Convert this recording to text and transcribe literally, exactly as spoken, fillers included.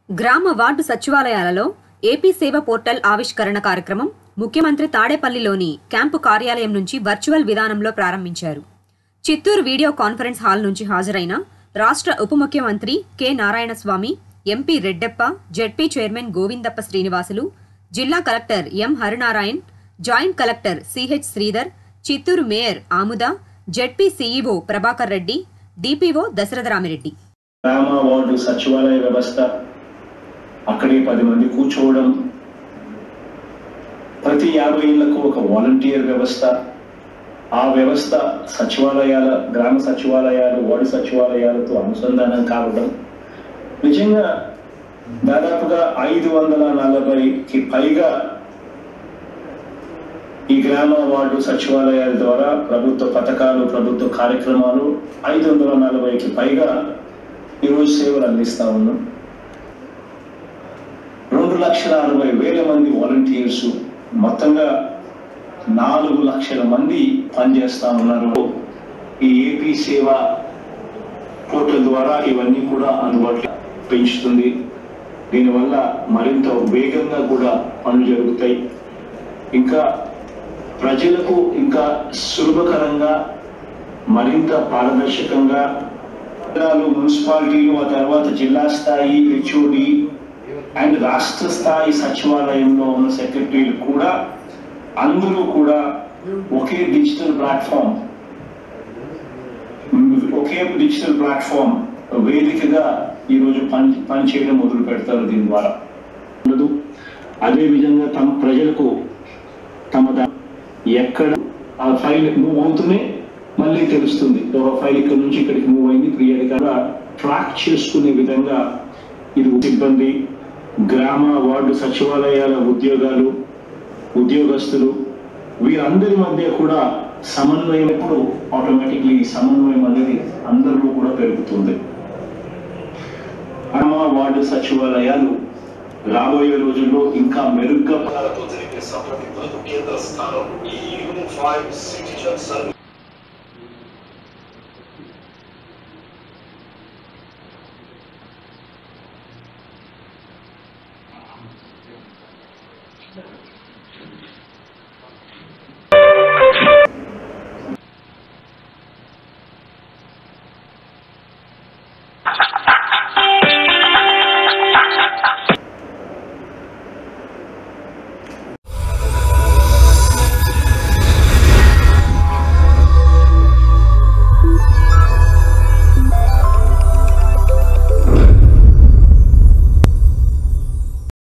గ్రామ వార్డు సచివాలయాలలో AP Seva portal ఆవిష్కరణ కార్యక్రమం ముఖ్యమంత్రి తాడేపల్లిలోని క్యాంపు కార్యాలయం నుంచి వర్చువల్ విధానంలో ప్రారంభించారు. చిత్తూరు వీడియో కాన్ఫరెన్స్ హాల్ నుంచి హాజరైన రాష్ట్ర ఉప ముఖ్యమంత్రి K Narayanaswamy, MP Reddeppa, ZP chairman Govindappa Srinivasulu, జిల్లా collector M Harinarayan, joint collector CH Sridhar, Chittoor mayor Amuda, ZP CEO Prabhakar Reddy, DPO Dasaratharamireddy. గ్రామ వార్డు సచివాలయ వ్యవస్థ అక్కడే పది మంది కూర్చోవడం, ప్రతి యాభై ఏళ్లకు ఒక వాలంటీర్ వ్యవస్థ, ఆ వ్యవస్థ సచివాలయాల గ్రామ సచివాలయాలు వార్డు సచివాలయాలతో అనుసంధానం కావడం, నిజంగా దాదాపుగా ఐదు వందల నలభైకి పైగా ఈ గ్రామ వార్డు సచివాలయాల ద్వారా ప్రభుత్వ పథకాలు ప్రభుత్వ కార్యక్రమాలు ఐదు వందల నలభైకి పైగా ఈరోజు సేవలు అందిస్తా ఉన్నాం. రెండు లక్షల అరవై వేల మంది వాలంటీర్స్, మొత్తంగా నాలుగు లక్షల మంది పనిచేస్తా ఉన్నారు. ఈ ఏపీ సేవ పోర్టల్ ద్వారా ఇవన్నీ కూడా అందుబాటులో పెంచుతుంది. దీనివల్ల మరింత వేగంగా కూడా పనులు జరుగుతాయి. ఇంకా ప్రజలకు ఇంకా సులభకరంగా, మరింత పారదర్శకంగా మున్సిపాలిటీలు, ఆ తర్వాత జిల్లా స్థాయి హెచ్ఓడి అండ్ రాష్ట్ర స్థాయి సచివాలయంలో ఉన్న సెక్రటరీలు కూడా అందరూ కూడా ఒకే డిజిటల్ ప్లాట్ఫామ్ ఒకే డిజిటల్ ప్లాట్ఫామ్ వేదికగా ఈరోజు పని పనిచేయడం మొదలు పెడతారు. దీని ద్వారా ఉండదు. అదేవిధంగా తమ ప్రజలకు తమ ఎక్కడ ఆ ఫైల్ మూవ్ అవుతూనే మళ్ళీ తెలుస్తుంది. ఒక ఫైల్ ఇక్కడ నుంచి ఇక్కడికి మూవ్ అయింది, క్లియర్గా ట్రాక్ చేసుకునే విధంగా ఇది సిబ్బంది, గ్రామ వార్డు సచివాలయాల ఉద్యోగాలు ఉద్యోగస్తులు వీరందరి మధ్య కూడా సమన్వయం ఎప్పుడు ఆటోమేటిక్లీ సమన్వయం అనేది అందరిలో కూడా పెరుగుతుంది. గ్రామ వార్డు సచివాలయాలు రాబోయే రోజుల్లో ఇంకా మెరుగ్గా Thank you.